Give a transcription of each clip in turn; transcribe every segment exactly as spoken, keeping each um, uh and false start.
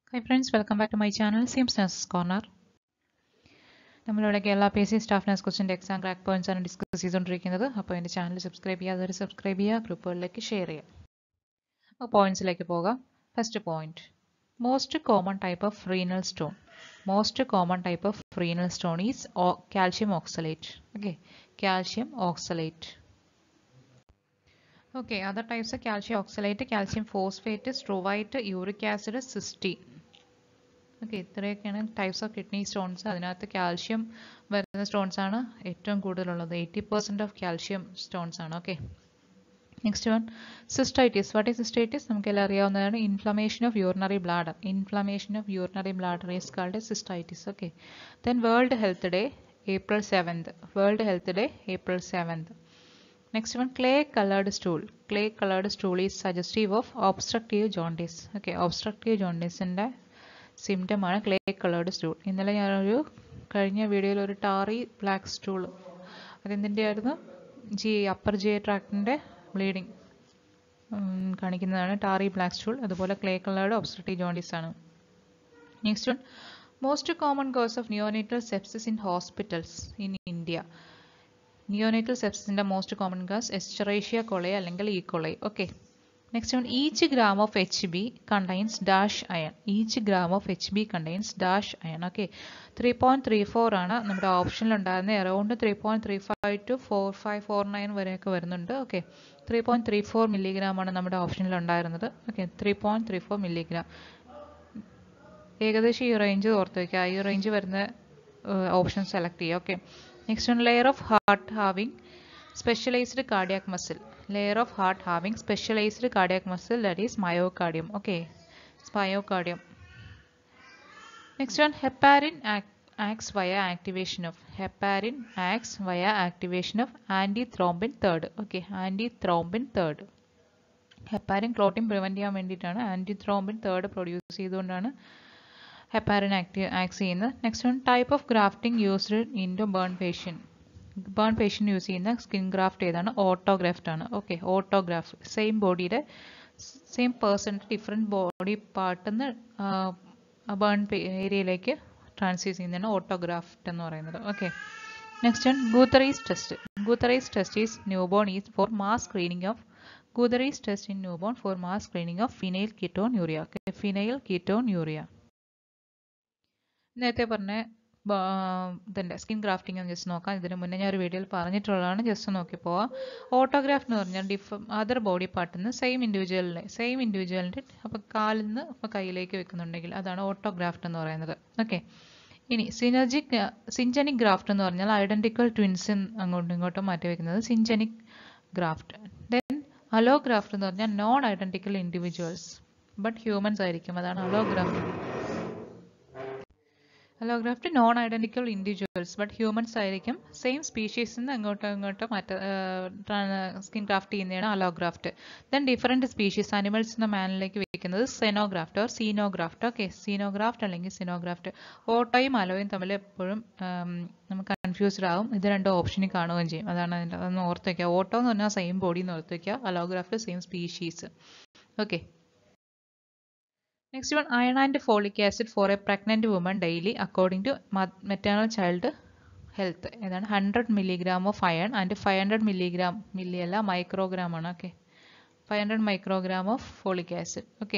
Hi friends, welcome back to my channel Sims Nurses Corner. നമ്മളിവിടെ Kerala P S C staff nurse ക്വസ്റ്റിൻ്റെ exam crack points ആണ് discuss ചെയ്തുകൊണ്ടിരിക്കുന്നത്. അപ്പോൾ എൻ്റെ channel subscribe ചെയ്യാതെ സബ്സ്ക്രൈബ് ചെയ്യുക, ഗ്രൂപ്പുകളിലേക്ക് ഷെയർ ചെയ്യുക. അപ്പോൾ പോയിന്റ്സിലേക്ക് പോകാം. First point, most common type of renal stone. Most common type of renal stone is calcium oxalate. Okay, calcium oxalate. Okay, other types of calcium oxalate, calcium phosphate, struvite, uric acid, cysteine. Okay, ഇത്രയൊക്കെയാണ് types of kidney stones. അതിനകത്ത് calcium വരുന്ന stones ആണ് ഏറ്റവും കൂടുതലുള്ളത്. Eighty percent of calcium stones ആണ്. Okay, next one, cystitis. What is cystitis? നമുക്കെല്ലാം അറിയാവുന്നതാണ്. Inflammation of urinary bladder. Inflammation of urinary bladder is called cystitis. Okay, then world health day April seventh. World health day April seventh. Next one, clay colored stool. Clay colored stool is suggestive of obstructive jaundice. Okay, obstructive jaundice ന്റെ symptom ആണ് clay coloured stool. ഇന്നലെ ഞാനൊരു കഴിഞ്ഞ വീഡിയോയിൽ ഒരു ടാറി black stool, അതെന്തിൻ്റെ ആയിരുന്നു? G upper G ട്രാക്റ്റിൻ്റെ ബ്ലീഡിങ് കാണിക്കുന്നതാണ് ടാറി ബ്ലാക്ക് സ്റ്റൂൾ. അതുപോലെ ക്ലേ കളേർഡ് ഒബ്സ്ട്രക്റ്റീവ് ജോണ്ടിസ് ആണ്. Next one, most common cause of neonatal sepsis in hospitals in India. Neonatal സെപ്സിസിൻ്റെ most common cause Escherichia coli അല്ലെങ്കിൽ E coli. Okay, next one, each gram of H B contains dash iron. Each gram of H B contains dash iron. Okay, three point three four ആണ് നമ്മുടെ ഓപ്ഷനിൽ ഉണ്ടായിരുന്നത്. Around three point three five two four five four nine വരെയൊക്കെ വരുന്നുണ്ട്. Okay, three point three four milligram ആണ് നമ്മുടെ ഓപ്ഷനിൽ ഉണ്ടായിരുന്നത്. Okay, three point three four milligram. ഏകദേശം ഈ റേഞ്ച് ഓർത്ത് വയ്ക്കുക. ഈ റേഞ്ച് വരുന്ന ഓപ്ഷൻ സെലക്ട് ചെയ്യുക. Okay, next one, layer of heart having specialized cardiac muscle. Layer of heart having specialized cardiac muscle, that is myocardium. Okay, it's myocardium. Next one, heparin act, acts via activation of heparin acts via activation of antithrombin third. Okay, antithrombin third. heparin clotting prevent ചെയ്യാൻ വേണ്ടിയിട്ടാണ് antithrombin third produce ചെയ്തുകൊണ്ടാണ് heparin act act ചെയ്യുന്നത്. Next one, type of grafting used in to burn patient. Burn patient use ചെയ്യുന്ന skin graft ഏതാണ്? Autograft ആണ്. Okay, autograft. Same ബോഡിയുടെ same പേഴ്സണിൻ്റെ different body പാർട്ടിൽ നിന്ന് ബേൺ ഏരിയയിലേക്ക് ട്രാൻസ്ഫ്യൂസ് ചെയ്യുന്നതാണ് ഓട്ടോഗ്രാഫ്റ്റ് എന്ന് പറയുന്നത്. Okay, next one, Guthrie's test. Guthrie's test is newborn is for mass screening of Guthrie's test in new born for mass screening of phenyl ketone urea. Phenylketonuria. നേരത്തെ പറഞ്ഞ ഇതിൻ്റെ skin grafting ഒന്ന് just നോക്കാം. ഇതിന് മുന്നേ ഞാൻ ഒരു വീഡിയോയിൽ പറഞ്ഞിട്ടുള്ളതാണ്, ജസ്റ്റ് നോക്കി പോവാം. ഓട്ടോഗ്രാഫ്റ്റ് എന്ന് പറഞ്ഞാൽ ഡിഫ അതർ ബോഡി പാർട്ടിൽ നിന്ന് സെയിം ഇൻഡിവിജ്വലിനെ സെയിം ഇൻഡിവിജ്വലിൻ്റെ അപ്പോൾ കാലിൽ നിന്ന് അപ്പോൾ കയ്യിലേക്ക് വെക്കുന്നുണ്ടെങ്കിൽ അതാണ് ഓട്ടോഗ്രാഫ്റ്റ് എന്ന് പറയുന്നത്. ഓക്കെ, ഇനി സിനർജിക് സിഞ്ചനിക് ഗ്രാഫ്റ്റ് എന്ന് പറഞ്ഞാൽ ഐഡൻറ്റിക്കൽ ട്വിൻസ് അങ്ങോട്ടും ഇങ്ങോട്ടും മാറ്റി വെക്കുന്നത് സിഞ്ചനിക് ഗ്രാഫ്റ്റ്. ദെൻ അലോഗ്രാഫ്റ്റ് എന്ന് പറഞ്ഞാൽ non identical individuals but humans ആയിരിക്കും, അതാണ് allograft. Allograft non identical individuals but humans ആയിരിക്കും. സെയിം സ്പീഷീസിൽ നിന്ന് അങ്ങോട്ടും ഇങ്ങോട്ടും മറ്റ സ്കിൻ ക്രാഫ്റ്റ് ചെയ്യുന്നതാണ് allograft. Then different species animals എന്ന മാനിലേക്ക് വെക്കുന്നത് സെനോഗ്രാഫ്റ്റ് ഓർ സീനോഗ്രാഫ്റ്റ്. ഓക്കെ, സീനോഗ്രാഫ്റ്റ് അല്ലെങ്കിൽ സിനോഗ്രാഫ്റ്റ്. ഓട്ടോയും അലോയും തമ്മിൽ എപ്പോഴും നമുക്ക് കൺഫ്യൂസ്ഡ് ആവും. ഇത് രണ്ട് ഓപ്ഷനിൽ കാണുകയും ചെയ്യും. അതാണ് അതിൻ്റെ അതൊന്ന് ഓർത്ത് വയ്ക്കുക. ഓട്ടോ എന്ന് പറഞ്ഞാൽ സെയിം ബോഡി എന്ന് ഓർത്ത് വയ്ക്കുക. Allograft same species. Okay, next one, iron and folic acid for a pregnant woman daily according to maternal child health. ഏതാണ്? Hundred milligram of iron and five hundred milligram milli അല്ല microgram ആണ്. Okay, five hundred microgram of folic acid. Okay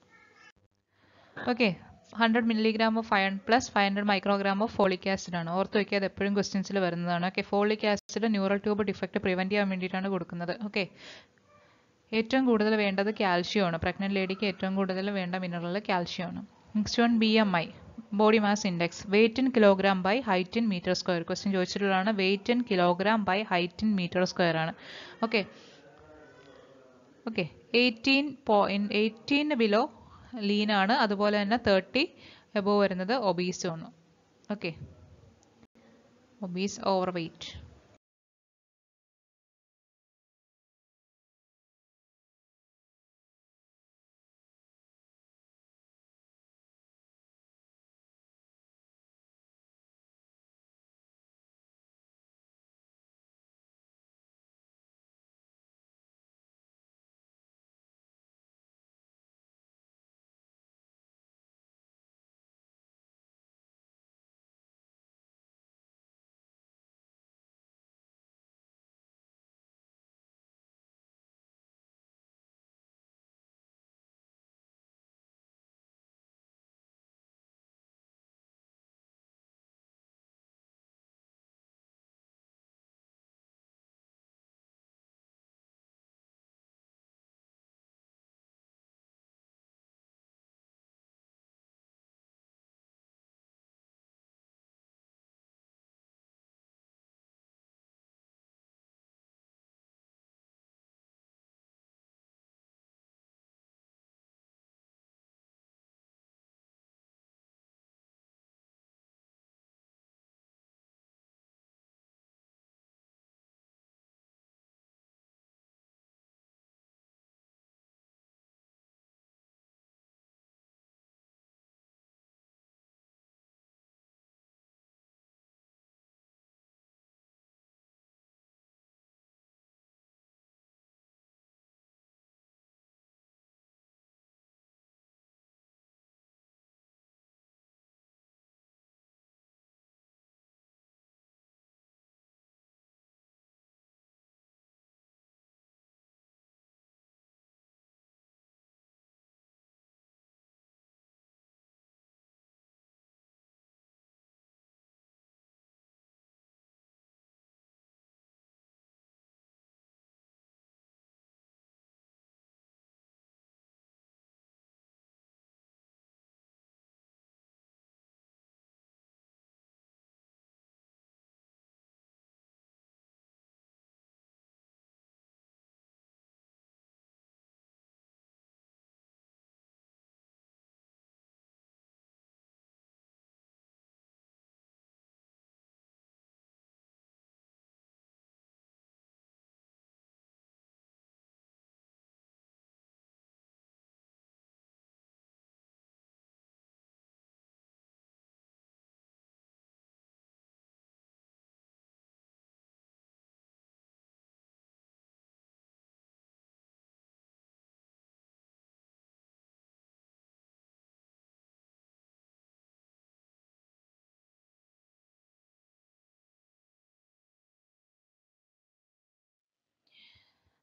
okay hundred milligram of iron plus five hundred microgram of folic acid ആണ്. ഓർത്ത് വയ്ക്കുക, അത് എപ്പോഴും ക്വസ്റ്റ്യൻസിൽ വരുന്നതാണ്. Okay, folic acid neural tube defect prevent ചെയ്യാൻ വേണ്ടിയിട്ടാണ് കൊടുക്കുന്നത്. ഓക്കെ, ഏറ്റവും കൂടുതൽ വേണ്ടത് കാൽഷ്യമാണ്. പ്രഗ്നന്റ് ലേഡിക്ക് ഏറ്റവും കൂടുതൽ വേണ്ട മിനറൽ കാൽഷ്യമാണ്. Next one, B M I body mass index. Weight in kilogram by height in metre square. Question ചോദിച്ചിട്ടുള്ളതാണ്. Weight in kilogram by height in metre square ആണ്. Okay okay eighteen point eighteen below ലീനാണ്. അതുപോലെ തന്നെ thirty above വരുന്നത് ഒബീസും ആണ്. Okay, ഒബീസ് overweight.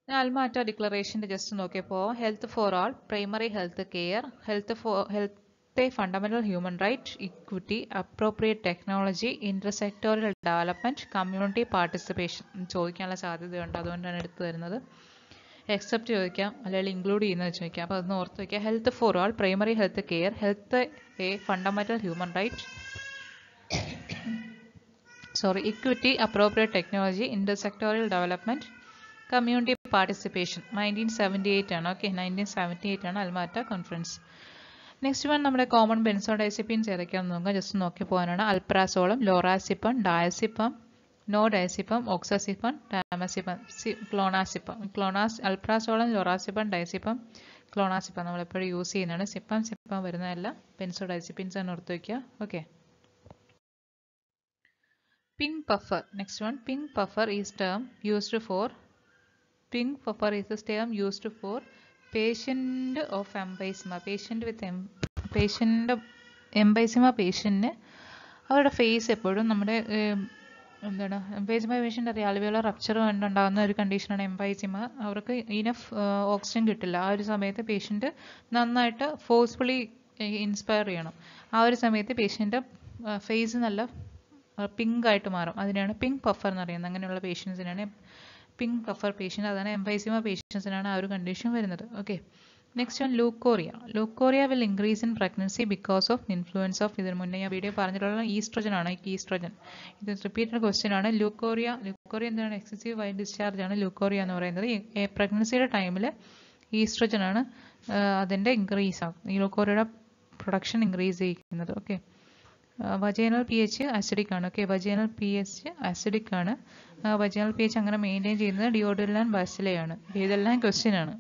Almata declaration just nokepo health for all, primary health care, health for health a fundamental human right, equity, appropriate technology, intersectoral development, community participation. ചോദിക്കാനുള്ള സാധ്യതയുണ്ട്, അതുകൊണ്ടാണ് എടുത്തു തരുന്നത്. എക്സെപ്റ്റ് ചോദിക്കാം, അല്ലെങ്കിൽ ഇൻക്ലൂഡ് ചെയ്യുന്നത് ചോദിക്കാം. അപ്പോൾ അതൊന്ന് ഓർത്ത് വയ്ക്കുക. Health for all, primary health care, health a fundamental human right, sorry equity, appropriate technology, intersectoral development, community participation. Nineteen seventy eight ആണ്. ഓക്കെ, നയൻറ്റീൻ സെവൻറ്റി എയ്റ്റ് ആണ് അൽമാറ്റ കോൺഫറൻസ്. നെക്സ്റ്റ് വൺ നമ്മുടെ common benzodiazepines ഏതൊക്കെയാണെന്ന് നോക്കാം. Just നോക്കി പോകാനാണ്. അൽപ്രാസോളം, ലോറാസിപ്പം, ഡയസിപ്പം, no ഡയസിപ്പം, ഓക്സാസിപ്പം, ടാമസിപ്പം, ക്ലോണാസിപ്പം. ക്ലോണാസ് അൽപ്രാസോളം, ലോറാസിപ്പം, ഡയസിപ്പം, ക്ലോണാസിപ്പം നമ്മളെപ്പോഴും use ചെയ്യുന്നതാണ്. സിപ്പം സിപ്പം വരുന്നതല്ല, ബെൻസോഡൈസിപ്പിൻസ് ആണ് ഓർത്ത് വയ്ക്കുക. Okay. Pink puffer. Next one, pink puffer is term used for Pink puffer is the term used for patient of emphysema. Patient with em patient emphysema patient അവരുടെ ഫേസ് എപ്പോഴും നമ്മുടെ എന്താണ് എംഫൈസിമ പേഷ്യൻ്റ് അറിയാം, അൽവിയോളർ റപ്ചർ ഉണ്ടാകുന്ന ഒരു കണ്ടീഷനാണ് എംഫൈസിമ. അവർക്ക് ഇനഫ് ഓക്സിജൻ കിട്ടില്ല. ആ ഒരു സമയത്ത് പേഷ്യൻ്റ് നന്നായിട്ട് ഫോഴ്സ്ഫുള്ളി ഇൻസ്പയർ ചെയ്യണം. ആ ഒരു സമയത്ത് പേഷ്യൻ്റെ ഫേസ് നല്ല പിങ്ക് ആയിട്ട് മാറും. അതിനാണ് പിങ്ക് പഫർ എന്ന് പറയുന്നത്. അങ്ങനെയുള്ള പേഷ്യൻസിനാണ് പിങ്ക് പഫർ പേഷ്യൻ്റ്. അതാണ് എംഫൈസിമ പേഷ്യൻസിനാണ് ആ ഒരു കണ്ടീഷൻ വരുന്നത്. Okay. Next one, leucorrhoea. Leucorrhoea will increase in pregnancy because of influence of, ഇതിന് മുന്നേ ഞാൻ വീഡിയോ പറഞ്ഞിട്ടുള്ള ഈസ്ട്രോജൻ ആണ്. ഈസ്ട്രോജൻ ഇത് റിപ്പീറ്റഡ് ക്വസ്റ്റ്യൻ ആണ്. ലൂക്കോറിയ ലൂക്കോറിയ എന്താണ്? എക്സസീവ് വൈറ്റ് ഡിസ്ചാർജ് ആണ് ലൂക്കോറിയ എന്ന് പറയുന്നത്. പ്രഗ്നൻസിയുടെ ടൈമിൽ ഈസ്ട്രോജൻ ആണ് അതിൻ്റെ ഇൻക്രീസ് ആകും, ഈ ലൂക്കോറിയയുടെ പ്രൊഡക്ഷൻ ഇൻക്രീസ് ചെയ്യിക്കുന്നത്. Okay. Vaginal P H acidic ആണ്. Okay, vaginal P H acidic ആണ്. വജൈനൽ പി എച്ച് അങ്ങനെ മെയിൻറ്റെയിൻ ചെയ്യുന്നത് ഡിയോഡ്രിൽ ആൻഡ് ബാസിലയാണ്. ഇതെല്ലാം ക്വസ്റ്റ്യൻ ആണ്.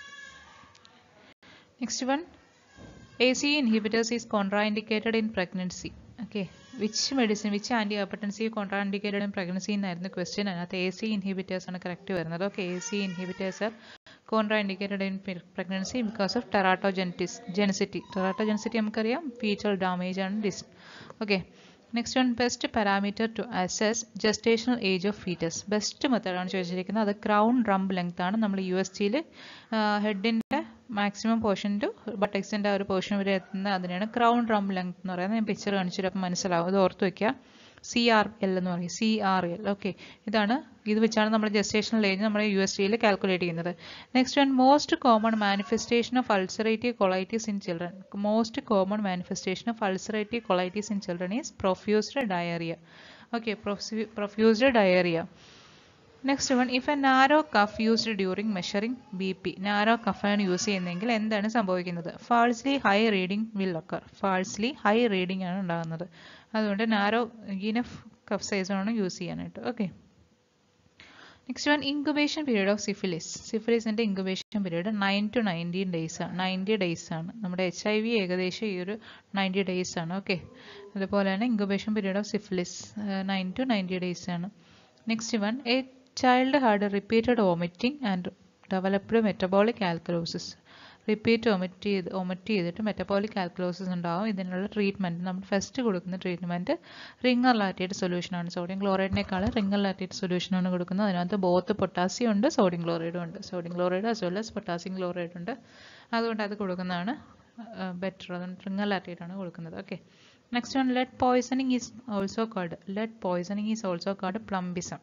Next one, A C inhibitors is contraindicated in pregnancy. Okay, which medicine which anti hypertensive contraindicated in pregnancy എന്നായിരുന്നു question. അതിനകത്ത് എ സി ഇൻഹിബിറ്റേഴ്സ് ആണ് കറക്റ്റ് വരുന്നത്. Okay, A C inhibitors are contraindicated in pregnancy because of ടെറാട്ടോജെനിറ്റിസ് ജെനിസിറ്റി. Teratogenicity നമുക്കറിയാം, feature damage ആണ് this. Okay. Next one, best parameter to assess gestational age of foetus. Best മെത്തേഡാണ് ചോദിച്ചിരിക്കുന്നത്. അത് crown rump length ആണ്. നമ്മൾ U S ജിയിൽ ഹെഡിൻ്റെ maximum portion to ബട്ടക്സിൻ്റെ ഒരു പോർഷൻ വരെ എത്തുന്ന അതിനാണ് ക്രൗൺ റംബ് ലെങ്ത് എന്ന് പറയുന്നത്. ഞാൻ പിക്ചർ കാണിച്ചിട്ട് അപ്പം മനസ്സിലാവും. അത് ഓർത്ത് വയ്ക്കുക. സി ആർ എൽ എന്ന് പറയും, സി ആർ എൽ. ഓക്കെ, ഇതാണ് ഇത് വെച്ചാണ് നമ്മൾ ജസ്റ്റേഷണൽ ഏജ് നമ്മൾ യു എസ് ജിയിൽ കാൽക്കുലേറ്റ് ചെയ്യുന്നത്. Next one, most common manifestation of ulcerative colitis in children. Most common manifestation of ulcerative colitis in children is profused diarrhoea. Okay, profused diarrhoea. Next one, if a narrow cuff used during measuring B P. Narrow കഫാണ് use ചെയ്യുന്നതെങ്കിൽ എന്താണ് സംഭവിക്കുന്നത്? Falsely high reading will occur. Falsely high reading ആണ് ഉണ്ടാകുന്നത്. അതുകൊണ്ട് narrow enough cuff സൈസാണ് use ചെയ്യാനായിട്ട്. Okay. Next one, incubation period of syphilis. സിഫിലിസിൻ്റെ incubation period nine to nineteen days ആണ്. നയൻറ്റി ഡേയ്സ് ആണ്. നമ്മുടെ എച്ച് ഐ വി ഏകദേശം ഈ ഒരു നയൻറ്റി ഡേയ്സ് ആണ്. ഓക്കെ, അതുപോലെ തന്നെ incubation period of syphilis nine to ninety days ആണ്. Next one, a child had a repeated vomiting and developed metabolic alkalosis. Repeat vomit ചെയ്ത് വൊമിറ്റ് ചെയ്തിട്ട് മെറ്റബോളിക് ആൽക്കലോസിസ് ഉണ്ടാവും. ഇതിനുള്ള ട്രീറ്റ്മെൻറ്റ് നമ്മൾ ഫസ്റ്റ് കൊടുക്കുന്ന ട്രീറ്റ്മെൻറ്റ് റിംഗർ ലാറ്റേറ്റ് സൊല്യൂഷനാണ്. സോഡിയം ക്ലോറൈഡിനേക്കാൾ Ringer lactate സൊല്യൂഷനാണ് കൊടുക്കുന്നത്. അതിനകത്ത് ബോത്ത് പൊട്ടാസ്യം ഉണ്ട്, സോഡിയം ക്ലോറൈഡും ഉണ്ട്. Sodium chloride as well as potassium chloride ഉണ്ട്. അതുകൊണ്ട് അത് കൊടുക്കുന്നതാണ് ബെറ്റർ. അതുകൊണ്ട് റിംഗർ ലാറ്റേറ്റ് ആണ് കൊടുക്കുന്നത്. Okay. Next one, lead poisoning is also called lead poisoning is also called plumbism.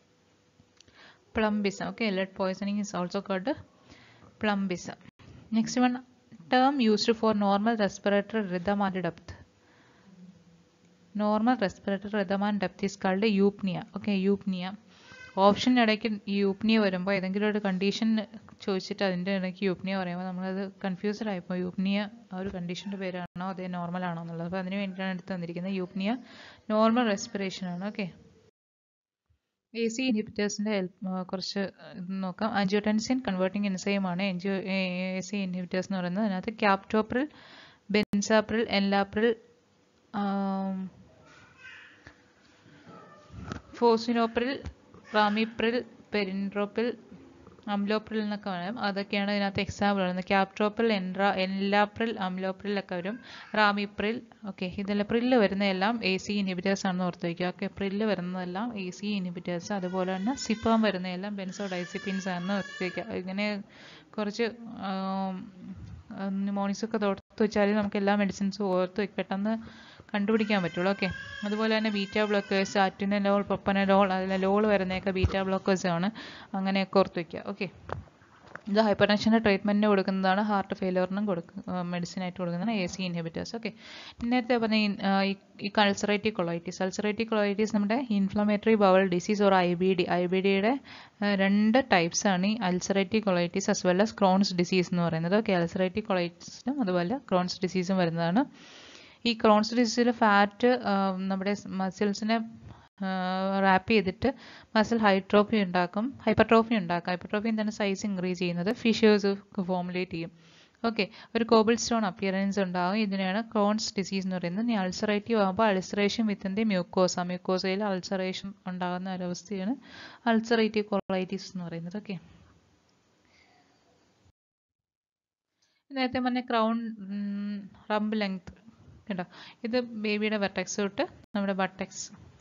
Plumbism. Okay, lead poisoning is also called plumbism. Next one, term used for normal respiratory rhythm and depth. Normal respiratory rhythm and depth is called eupnea. Okay, eupnea. Option ഇടയ്ക്ക് eupnoea വരുമ്പോൾ ഏതെങ്കിലും ഒരു condition ചോദിച്ചിട്ട് അതിൻ്റെ ഇടയ്ക്ക് യൂപ്നിയ പറയുമ്പോൾ നമ്മളത് confused ആയിപ്പോൾ യൂപ്നിയ ആ ഒരു കണ്ടീഷൻ്റെ പേരാണോ അതേ നോർമൽ ആണോ എന്നുള്ളത്. അപ്പോൾ അതിന് വേണ്ടിയിട്ടാണ് എടുത്ത് തന്നിരിക്കുന്നത്. യൂപ്നിയ നോർമൽ റെസ്പിറേഷൻ ആണ്. ഓക്കെ. എ സി ഇൻഹിബിറ്റേഴ്സിൻ്റെ ഹെൽപ്പ് കുറച്ച് ഇത് നോക്കാം. ആൻജിയോടെൻസിൻ കൺവേർട്ടിംഗ് എൻസൈമാണ് എൻജിയോ എ സി ഇൻഹിബിറ്റേഴ്സ് എന്ന് പറയുന്നത്. അതിനകത്ത് ക്യാപ്റ്റോപ്രിൽ, ബെൻസാപ്രിൽ, എൻലാപ്രിൽ, ഫോസിനോപ്രിൽ, റാമിപ്രിൽ, പെരിൻട്രോപ്പിൽ, അംലോപ്രിൽ എന്നൊക്കെ പറയാം. അതൊക്കെയാണ് ഇതിനകത്ത് എക്സാമ്പിൾ വരുന്നത്. ക്യാപ്ട്രോപ്രിൽ, എൻട്ര എല്ലാപ്രിൽ, അംലോപ്രിൽ ഒക്കെ വരും. റാമിപ്രിൽ. ഓക്കെ, ഇതിൽ പ്രില്ല് വരുന്നതെല്ലാം എ സി ഇൻഹിബിറ്റേഴ്സ് ആണെന്ന് ഓർത്ത് വയ്ക്കുക. ഓക്കെ, പ്രില്ല് വരുന്നതെല്ലാം എ സി ഇൻഹിബിറ്റേഴ്സ്. അതുപോലെ തന്നെ സിപ്പാം വരുന്നതെല്ലാം ബെൻസോഡൈസിപ്പിൻസ് ആണെന്ന് ഓർത്ത് വയ്ക്കുക. ഇങ്ങനെ കുറച്ച് ന്യൂമോണിക്സ് ഒക്കെ ഓർത്ത് വെച്ചാൽ നമുക്ക് എല്ലാ മെഡിസിൻസും ഓർത്ത് പെട്ടെന്ന് കണ്ടുപിടിക്കാൻ പറ്റുള്ളൂ. ഓക്കെ, അതുപോലെ തന്നെ ബീറ്റാ ബ്ലോക്കേഴ്സ്, അറ്റിനലോൾ, പ്രൊപ്പനലോൾ, അതിൽ ലോൾ വരുന്നതൊക്കെ ബീറ്റാ ബ്ലോക്കേഴ്സ് ആണ്. അങ്ങനെയൊക്കെ ഓർത്ത് വയ്ക്കുക. ഓക്കെ, ഇത് ഹൈപ്പർ ടെൻഷൻ്റെ ട്രീറ്റ്മെൻറ്റിന് കൊടുക്കുന്നതാണ്. ഹാർട്ട് ഫെയിലിയറിനും കൊടുക്കുന്ന മെഡിസിനായിട്ട് കൊടുക്കുന്നതാണ് എ സി ഇൻഹിബിറ്റേഴ്സ്. ഓക്കെ, നേരത്തെ പറഞ്ഞ ഈ അൾസറേറ്റീവ് കൊളൈറ്റിസ് അൾസറേറ്റീവ് കൊളൈറ്റിസ് നമ്മുടെ inflammatory bowel disease or I B D I B ഡിയുടെ രണ്ട് ടൈപ്സ് ആണ് ഈ ulcerative colitis as well as Crohn's disease എന്ന് പറയുന്നത്. ഓക്കെ, അൾസറേറ്റീവ് കൊളൈറ്റിസും അതുപോലെ ക്രോൺസ് ഡിസീസും വരുന്നതാണ്. ഈ ക്രോൺസ് ഡിസീസിൽ ഫാറ്റ് നമ്മുടെ മസിൽസിനെ റാപ്പ് ചെയ്തിട്ട് മസിൽ ഹൈട്രോഫി ഉണ്ടാക്കും, ഹൈപ്പർട്രോഫി ഉണ്ടാക്കും. ഹൈപ്പർട്രോഫി എന്താണ്? സൈസ് ഇൻക്രീസ് ചെയ്യുന്നത്, ഫിഷേഴ്സ് ഫോമുലേറ്റ് ചെയ്യും. ഓക്കെ, ഒരു കോബിൾ സ്റ്റോൺ അപ്പിയറൻസ് ഉണ്ടാകും. ഇതിനെയാണ് ക്രോൺസ് ഡിസീസ് എന്ന് പറയുന്നത്. ഇനി അൾസറേറ്റീവ് ആകുമ്പോൾ അൾസറേഷൻ വിത്തിൻ ദി മ്യൂക്കോസ മ്യൂക്കോസയിൽ അൾസറേഷൻ ഉണ്ടാകുന്ന ഒരവസ്ഥയാണ് അൾസറേറ്റീവ് കൊളൈറ്റിസ് എന്ന് പറയുന്നത്. ഓക്കെ, നേരത്തെ പറഞ്ഞ ക്രൗൺ റംബ് ലെങ്ത് കേട്ടോ, ഇത് ബേബിയുടെ വെർട്ടെക്സ് തൊട്ട് നമ്മുടെ ബട്ടക്സ്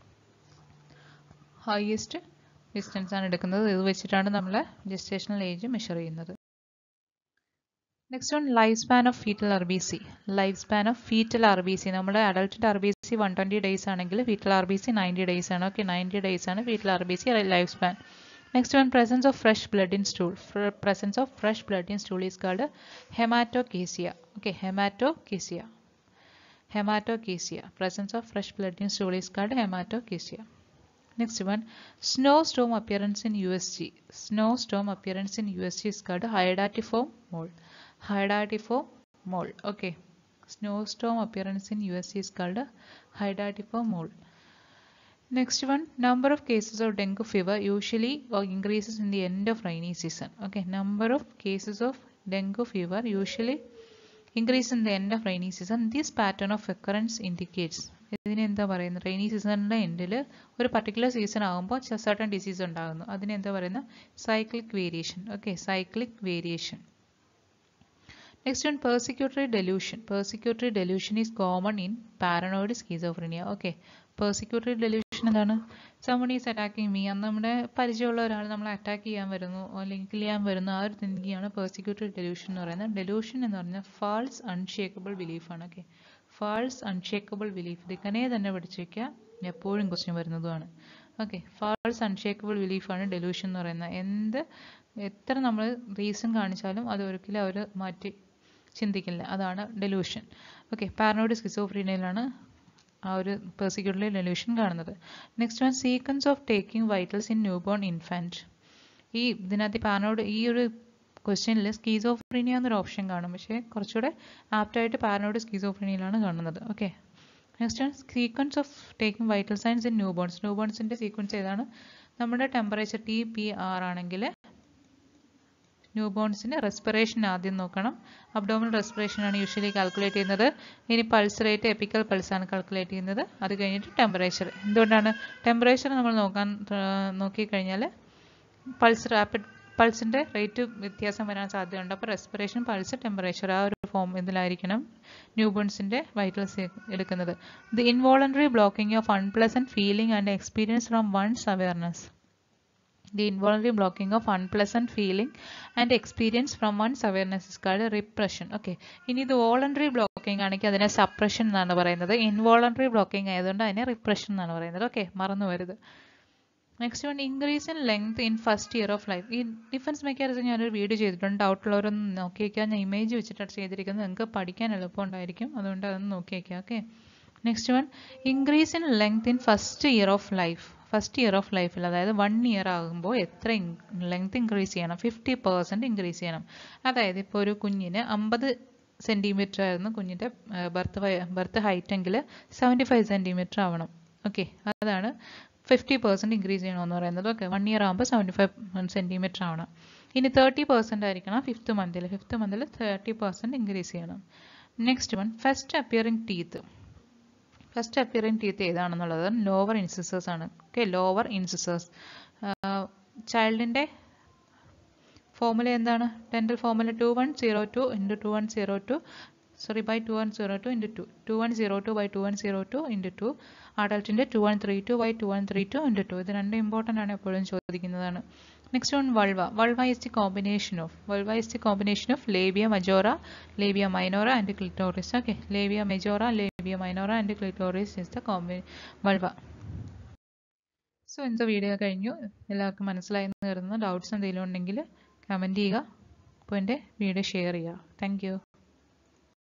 ഹൈയസ്റ്റ് ഡിസ്റ്റൻസ് ആണ് എടുക്കുന്നത്. ഇത് വെച്ചിട്ടാണ് നമ്മൾ ജസ്റ്റേഷണൽ ഏജ് മെഷർ ചെയ്യുന്നത്. Next one life span of fetal R B C life span of fetal R B C നമ്മുടെ അഡൾട്ടിൻ്റെ R B C one twenty days ആണെങ്കിൽ fetal R B C ninety days ആണ്. Okay, ninety days ആണ് fetal R B C life span. Next one presence of fresh blood in stool presence of fresh blood in stool is called hematochezia. Okay, hematochezia hematochezia presence of fresh blood in stool is called hematochezia. Next one, snowstorm appearance in U S G snowstorm appearance in U S G is called hydattiform mole hydattiform mole. Okay, snowstorm appearance in U S G is called hydattiform mole. Next one, number of cases of dengue fever usually increases in the end of rainy season. Okay, number of cases of dengue fever usually increase in the end of rainy season. This pattern of occurrence indicates ഇതിന് എന്താ പറയുന്നത്? Rainy സീസണിൻ്റെ എൻഡിൽ ഒരു particular season ആകുമ്പോൾ certain disease ഉണ്ടാകുന്നു. അതിന് എന്താ പറയുന്നത്? Cyclic variation. Okay, cyclic variation. Next one, persecutory delusion persecutory delusion is common in paranoid schizophrenia. Okay, persecutory delusion എന്താണ്? സമൺ ഈസ് അറ്റാക്കിങ് മീ, അന്ന് നമ്മുടെ പരിചയമുള്ള ഒരാൾ നമ്മളെ അറ്റാക്ക് ചെയ്യാൻ വരുന്നു അല്ലെങ്കിൽ കിൽ ചെയ്യാൻ വരുന്നു, ആ ഒരു തിങ്കിങ്ങാണ് പെർസിക്യൂട്ടറി ഡെലൂഷൻ എന്ന് പറയുന്നത്. ഡെലൂഷൻ എന്ന് പറഞ്ഞാൽ ഫാൾസ് അൺഷേക്കബിൾ ബിലീഫാണ്. ഓക്കെ, ഫാൾസ് അൺഷേക്കബിൾ ബിലീഫ് ഇതിക്കനെ തന്നെ പഠിച്ചു വയ്ക്കുക, എപ്പോഴും ക്വസ്റ്റ്യൻ വരുന്നതുമാണ്. ഓക്കെ, ഫാൾസ് അൺഷേക്കബിൾ ബിലീഫാണ് ഡെലൂഷൻ എന്ന് പറയുന്നത്. എന്ത് എത്ര നമ്മൾ റീസൺ കാണിച്ചാലും അത് ഒരിക്കലും അവർ മാറ്റി ചിന്തിക്കില്ല, അതാണ് ഡെലൂഷൻ. ഓക്കെ, പാരനോയിഡ് സ്കിസോഫ്രീനിയയിലാണ് ആ ഒരു പെർസിക്യൂട്ടറി ഡെലൂഷൻ കാണുന്നത്. Next one, sequence of taking vitals in new born infant. ഈ ഇതിനകത്ത് പാരനോയിഡ് ഈ ഒരു ക്വസ്റ്റ്യനിൽ സ്കീസോഫ്രീനിയ എന്നൊരു ഓപ്ഷൻ കാണും, പക്ഷേ കുറച്ചുകൂടെ ആപ്റ്റായിട്ട് പാരനോയിഡ് സ്കീസോഫ്രീനിയയിലാണ് കാണുന്നത്. Okay, next one, sequence of taking vital signs in new borns. New ബോൺസിൻ്റെ സീക്വൻസ് ഏതാണ്? നമ്മുടെ ടെമ്പറേച്ചർ ടി പി ആർ ആണെങ്കിൽ ന്യൂ ബോൺസിന് റെസ്പിറേഷൻ ആദ്യം നോക്കണം. അബ്ഡോമിനൽ റെസ്പിറേഷൻ ആണ് യൂഷ്വലി കാൽക്കുലേറ്റ് ചെയ്യുന്നത്. ഇനി പൾസ് റേറ്റ്, എപ്പിക്കൽ പൾസ് ആണ് കാൽക്കുലേറ്റ് ചെയ്യുന്നത്. അത് കഴിഞ്ഞിട്ട് ടെമ്പറേച്ചർ. എന്തുകൊണ്ടാണ് ടെമ്പറേച്ചർ നമ്മൾ നോക്കാൻ നോക്കിക്കഴിഞ്ഞാൽ പൾസ് റാപ്പിഡ് പൾസിൻ്റെ റേറ്റ് വ്യത്യാസം വരാൻ സാധ്യതയുണ്ട്. അപ്പോൾ റെസ്പിറേഷൻ, പൾസ്, ടെമ്പറേച്ചർ ആ ഒരു ഫോം ഇതിലായിരിക്കണം ന്യൂ ബോൺസിൻ്റെ വൈറ്റൽസ് എടുക്കുന്നത്. The involuntary blocking of unpleasant feeling and experience from one's awareness. The involuntary blocking of unpleasant feeling and experience from one's awareness is called repression. Okay, ഇനി ഇത് voluntary blocking ആണെങ്കിൽ അതിനെ suppression എന്നാണ് പറയുന്നത്. Involuntary blocking ആയതുകൊണ്ട് അതിനെ repression എന്നാണ് പറയുന്നത്. ഓക്കെ, മറന്നു വരുത്. Next one, increase in length in first year of life. ഈ ഡിഫൻസ് മെക്കാനിസം ഞാനൊരു വീഡിയോ ചെയ്തിട്ടുണ്ട്, ഡൗട്ടുള്ളവരൊന്ന് നോക്കി വയ്ക്കുക. ഞാൻ ഇമേജ് വെച്ചിട്ടാണ് ചെയ്തിരിക്കുന്നത്, നിങ്ങൾക്ക് പഠിക്കാൻ എളുപ്പമുണ്ടായിരിക്കും, അതുകൊണ്ട് അതൊന്ന് നോക്കി വയ്ക്കുക. Okay, next one, increase in length in first year of life. First year of ലൈഫിൽ, അതായത് വൺ ഇയർ ആകുമ്പോൾ എത്ര ലെങ്ത് ഇൻക്രീസ് ചെയ്യണം? ഫിഫ്റ്റി പെർസെൻറ്റ് ഇൻക്രീസ് ചെയ്യണം. അതായത് ഇപ്പോൾ ഒരു കുഞ്ഞിന് അമ്പത് സെൻറ്റിമീറ്റർ ആയിരുന്നു കുഞ്ഞിൻ്റെ ബർത്ത് ബർത്ത് ഹൈറ്റ് എങ്കിൽ സെവൻറ്റി ഫൈവ് സെൻറ്റിമീറ്റർ ആവണം. ഓക്കെ, അതാണ് ഫിഫ്റ്റി പെർസെൻറ്റ് ഇൻക്രീസ് ചെയ്യണമെന്ന് പറയുന്നത്. ഓക്കെ, വൺ ഇയർ ആകുമ്പോൾ സെവൻറ്റി ഫൈവ് സെൻറ്റിമീറ്റർ ആവണം. ഇനി തേർട്ടി പെർസെൻറ്റ് ആയിരിക്കണം ഫിഫ്ത്ത് മന്തിൽ. ഫിഫ്ത്ത് മന്തിൽ തേർട്ടി പെർസെൻറ്റ് ഇൻക്രീസ് ചെയ്യണം. Next one, first appearing teeth. First appearing teeth ഏതാണെന്നുള്ളത് ലോവർ ഇൻസിസേഴ്സ് ആണ്. ഓക്കെ, ലോവർ ഇൻസിസേഴ്സ് ചൈൽഡിൻ്റെ ഫോർമുല എന്താണ്? Dental formula two one zero two into two one zero two sorry by two one zero two into two two one zero two by two one zero two into two അഡൽട്ടിൻ്റെ two one three two by two one three two into two. ഇത് രണ്ടും important ആണ്, എപ്പോഴും ചോദിക്കുന്നതാണ്. Next one vulva. Vulva is the combination of vulva is the combination of labia majora, labia minora and clitoris. Okay, labia majora, labia minora and clitoris is the combi vulva. So ഇന്നത്തെ video കഴിഞ്ഞു. എല്ലാവർക്കും മനസ്സിലായെന്ന് കരുതുന്നു. Doubts എന്തെങ്കിലും ഉണ്ടെങ്കിൽ comment ചെയ്യുക. അപ്പോൾ എൻ്റെ വീഡിയോ ഷെയർ ചെയ്യുക. Thank U.